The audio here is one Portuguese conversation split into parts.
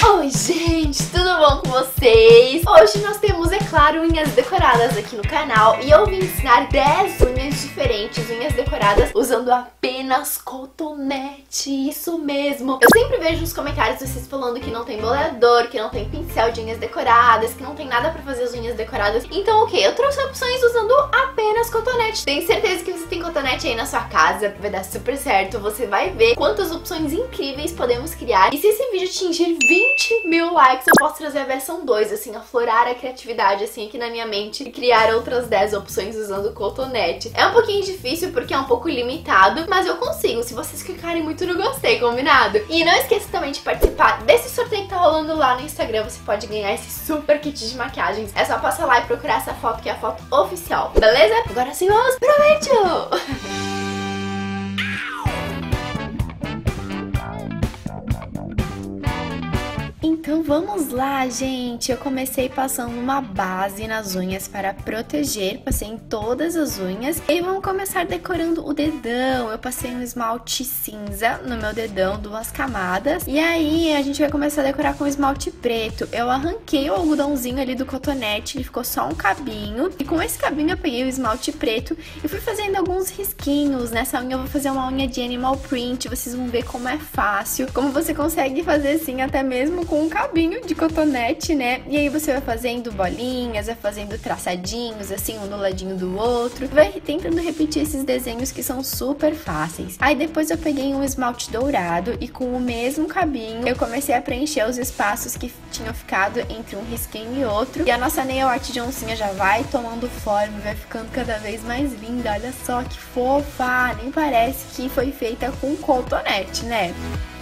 Oi gente, tudo bom com vocês? Hoje nós temos, é claro, unhas decoradas aqui no canal e eu vim ensinar 10 unhas diferentes, unhas decoradas usando apenas cotonete, isso mesmo. Eu sempre vejo nos comentários vocês falando que não tem boleador, que não tem pincel de unhas decoradas, que não tem nada pra fazer as unhas decoradas. Então o que? Eu trouxe opções usando apenas cotonete. Tenho certeza que você tem cotonete aí na sua casa, vai dar super certo, você vai ver quantas opções incríveis podemos criar. E se esse vídeo atingir 20 mil likes, eu posso trazer a versão 2, assim, aflorar a criatividade, assim, aqui na minha mente e criar outras 10 opções usando cotonete. É um pouquinho difícil porque é um pouco limitado, mas eu consigo, se vocês clicarem muito no gostei, combinado? E não esqueça também de participar desse sorteio que tá rolando lá no Instagram, você pode ganhar esse super kit de maquiagens. É só passar lá e procurar essa foto, que é a foto oficial, beleza? Agora sim, vamos pro vídeo! Então vamos lá, gente! Eu comecei passando uma base nas unhas para proteger, passei em todas as unhas. E vamos começar decorando o dedão. Eu passei um esmalte cinza no meu dedão, 2 camadas. E aí a gente vai começar a decorar com esmalte preto. Eu arranquei o algodãozinho ali do cotonete, ele ficou só um cabinho. E com esse cabinho eu peguei o esmalte preto e fui fazendo alguns risquinhos. Nessa unha eu vou fazer uma unha de animal print, vocês vão ver como é fácil. Como você consegue fazer assim até mesmo com um cabinho de cotonete, né? E aí você vai fazendo bolinhas, vai fazendo traçadinhos, assim, um do ladinho do outro. Vai tentando repetir esses desenhos que são super fáceis. Aí depois eu peguei um esmalte dourado e com o mesmo cabinho eu comecei a preencher os espaços que tinham ficado entre um risquinho e outro. E a nossa nail art de oncinha já vai tomando forma, vai ficando cada vez mais linda. Olha só que fofa! Nem parece que foi feita com cotonete, né?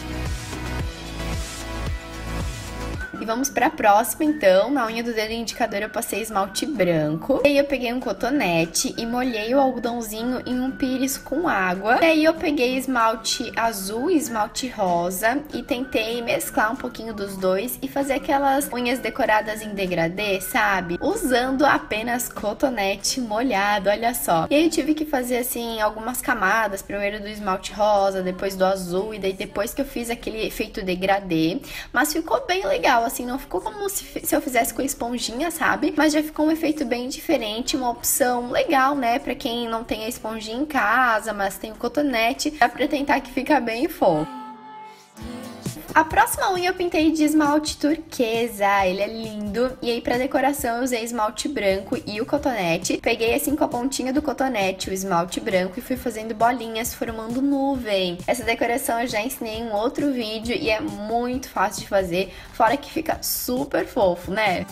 E vamos pra próxima, então. Na unha do dedo indicador eu passei esmalte branco. E aí eu peguei um cotonete e molhei o algodãozinho em um pires com água. E aí eu peguei esmalte azul e esmalte rosa e tentei mesclar um pouquinho dos dois e fazer aquelas unhas decoradas em degradê, sabe? Usando apenas cotonete molhado, olha só. E aí eu tive que fazer, assim, algumas camadas. Primeiro do esmalte rosa, depois do azul e daí depois que eu fiz aquele efeito degradê. Mas ficou bem legal, assim, não ficou como se eu fizesse com esponjinha, sabe? Mas já ficou um efeito bem diferente, uma opção legal, né? Pra quem não tem a esponjinha em casa, mas tem o cotonete, dá pra tentar que fica bem fofo. A próxima unha eu pintei de esmalte turquesa, ele é lindo. E aí pra decoração eu usei esmalte branco e o cotonete. Peguei assim com a pontinha do cotonete o esmalte branco e fui fazendo bolinhas formando nuvem. Essa decoração eu já ensinei em um outro vídeo e é muito fácil de fazer, fora que fica super fofo, né?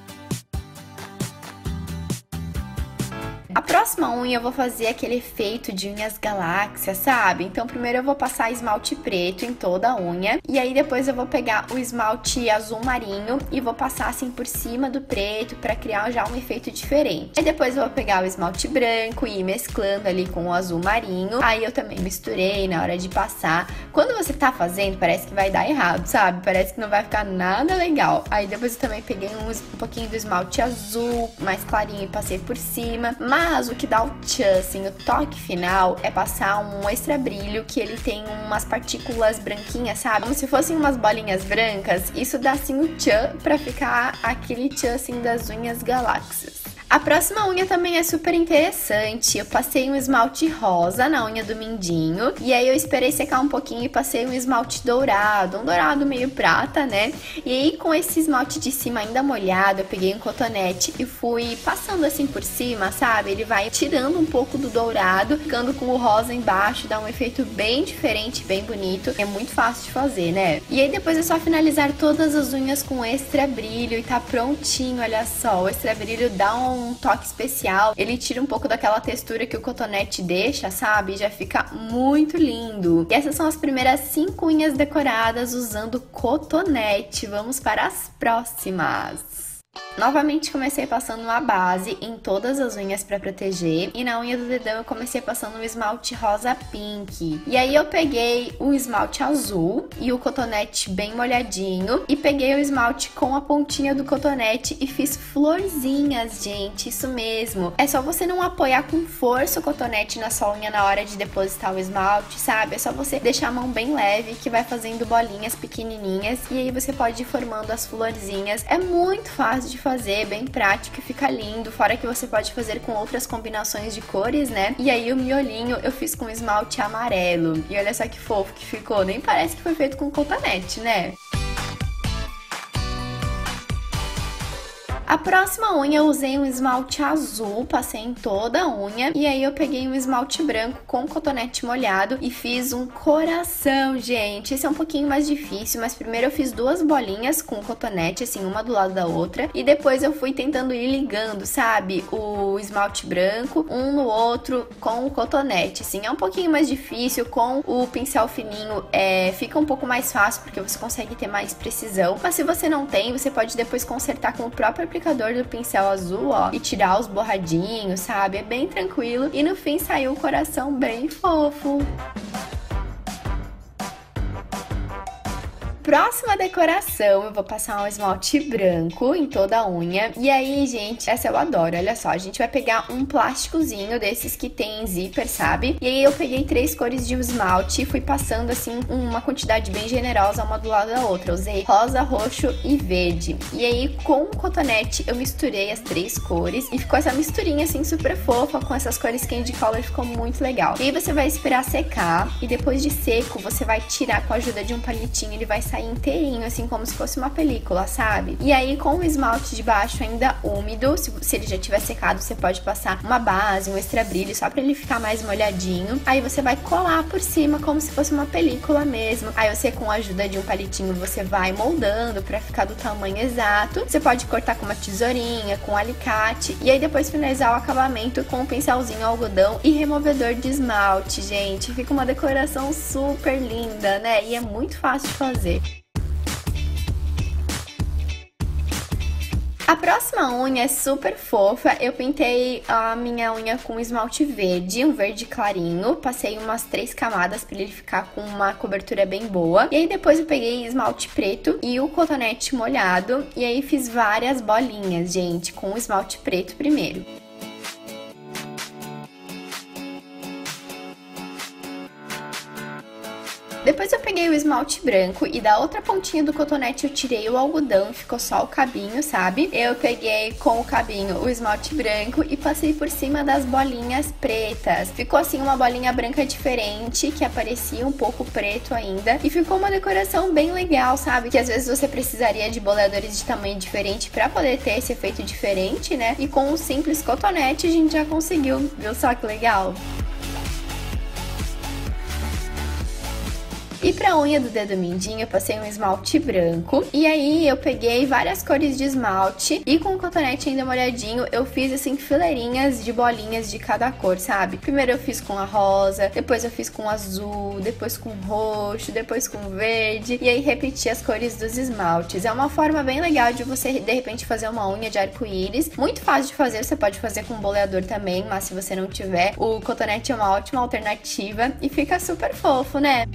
A próxima unha eu vou fazer aquele efeito de unhas galáxias, sabe? Então primeiro eu vou passar esmalte preto em toda a unha. E aí depois eu vou pegar o esmalte azul marinho e vou passar assim por cima do preto pra criar já um efeito diferente. Aí depois eu vou pegar o esmalte branco e ir mesclando ali com o azul marinho. Aí eu também misturei na hora de passar. Quando você tá fazendo parece que vai dar errado, sabe? Parece que não vai ficar nada legal. Aí depois eu também peguei um pouquinho do esmalte azul mais clarinho e passei por cima. Mas o que dá o tchan, assim, o toque final é passar um extra brilho que ele tem umas partículas branquinhas, sabe? Como se fossem umas bolinhas brancas. Isso dá assim o tchan pra ficar aquele tchan assim das unhas galáxias. A próxima unha também é super interessante. Eu passei um esmalte rosa na unha do mindinho. E aí eu esperei secar um pouquinho e passei um esmalte dourado. Um dourado meio prata, né? E aí com esse esmalte de cima ainda molhado, eu peguei um cotonete e fui passando assim por cima, sabe? Ele vai tirando um pouco do dourado, ficando com o rosa embaixo. Dá um efeito bem diferente, bem bonito. É muito fácil de fazer, né? E aí depois é só finalizar todas as unhas com extra brilho e tá prontinho, olha só. O extra brilho dá um toque especial, ele tira um pouco daquela textura que o cotonete deixa, sabe? E já fica muito lindo. E essas são as primeiras 5 unhas decoradas usando cotonete. Vamos para as próximas. Novamente comecei passando uma base em todas as unhas pra proteger. E na unha do dedão eu comecei passando um esmalte rosa pink. E aí eu peguei o esmalte azul e o cotonete bem molhadinho. E peguei o esmalte com a pontinha do cotonete e fiz florzinhas, gente. Isso mesmo. É só você não apoiar com força o cotonete na sua unha na hora de depositar o esmalte, sabe? É só você deixar a mão bem leve que vai fazendo bolinhas pequenininhas. E aí você pode ir formando as florzinhas. É muito fácil de fazer, bem prático e fica lindo, fora que você pode fazer com outras combinações de cores, né? E aí o miolinho eu fiz com esmalte amarelo, e olha só que fofo que ficou, nem parece que foi feito com cotonete, né? A próxima unha eu usei um esmalte azul, passei em toda a unha. E aí eu peguei um esmalte branco com cotonete molhado e fiz um coração, gente. Esse é um pouquinho mais difícil, mas primeiro eu fiz duas bolinhas com cotonete, assim, uma do lado da outra. E depois eu fui tentando ir ligando, sabe? O esmalte branco, um no outro com o cotonete, assim. É um pouquinho mais difícil, com o pincel fininho fica um pouco mais fácil, porque você consegue ter mais precisão. Mas se você não tem, você pode depois consertar com o próprio aplicador do pincel azul, ó, e tirar os borradinhos, sabe? É bem tranquilo. E no fim saiu um coração bem fofo. Próxima decoração, eu vou passar um esmalte branco em toda a unha. E aí, gente, essa eu adoro, olha só. A gente vai pegar um plásticozinho desses que tem zíper, sabe? E aí eu peguei 3 cores de esmalte e fui passando, assim, uma quantidade bem generosa uma do lado da outra. Eu usei rosa, roxo e verde. E aí, com o cotonete, eu misturei as 3 cores. E ficou essa misturinha, assim, super fofa com essas cores candy color. Ficou muito legal. E aí você vai esperar secar. E depois de seco, você vai tirar com a ajuda de um palitinho. Ele vai sair inteirinho, assim como se fosse uma película, sabe? E aí com o esmalte de baixo ainda úmido, se ele já tiver secado, você pode passar uma base, um extra brilho, só pra ele ficar mais molhadinho. Aí você vai colar por cima como se fosse uma película mesmo. Aí você, com a ajuda de um palitinho, você vai moldando pra ficar do tamanho exato. Você pode cortar com uma tesourinha, com um alicate, e aí depois finalizar o acabamento com um pincelzinho algodão e removedor de esmalte, gente. Fica uma decoração super linda, né? E é muito fácil de fazer. A próxima unha é super fofa. Eu pintei a minha unha com esmalte verde, um verde clarinho. Passei umas 3 camadas pra ele ficar com uma cobertura bem boa. E aí depois eu peguei esmalte preto e o cotonete molhado. E aí fiz várias bolinhas, gente, com o esmalte preto primeiro. Depois eu peguei o esmalte branco e da outra pontinha do cotonete eu tirei o algodão, ficou só o cabinho, sabe? Eu peguei com o cabinho o esmalte branco e passei por cima das bolinhas pretas. Ficou assim uma bolinha branca diferente, que aparecia um pouco preto ainda. E ficou uma decoração bem legal, sabe? Que às vezes você precisaria de boleadores de tamanho diferente pra poder ter esse efeito diferente, né? E com um simples cotonete a gente já conseguiu, viu só que legal? E pra unha do dedo mindinho eu passei um esmalte branco. E aí eu peguei várias cores de esmalte e com o cotonete ainda molhadinho eu fiz assim fileirinhas de bolinhas de cada cor, sabe? Primeiro eu fiz com a rosa, depois eu fiz com azul, depois com roxo, depois com verde. E aí repeti as cores dos esmaltes. É uma forma bem legal de você de repente fazer uma unha de arco-íris. Muito fácil de fazer, você pode fazer com boleador também, mas se você não tiver, o cotonete é uma ótima alternativa e fica super fofo, né?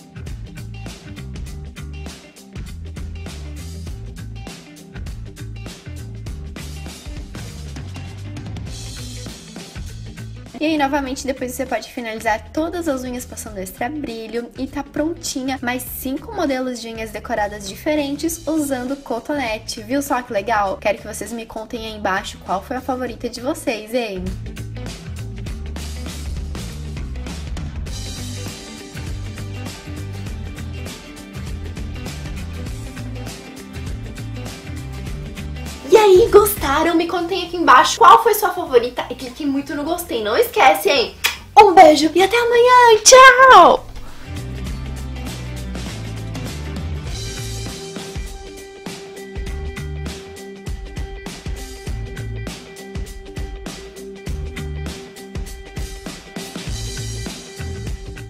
E aí, novamente, depois você pode finalizar todas as unhas passando extra brilho e tá prontinha mais 5 modelos de unhas decoradas diferentes usando cotonete. Viu só que legal? Quero que vocês me contem aí embaixo qual foi a favorita de vocês, hein? E aí, gostaram? Me contem aqui embaixo qual foi sua favorita e clique muito no gostei. Não esquece, hein? Um beijo e até amanhã. Tchau!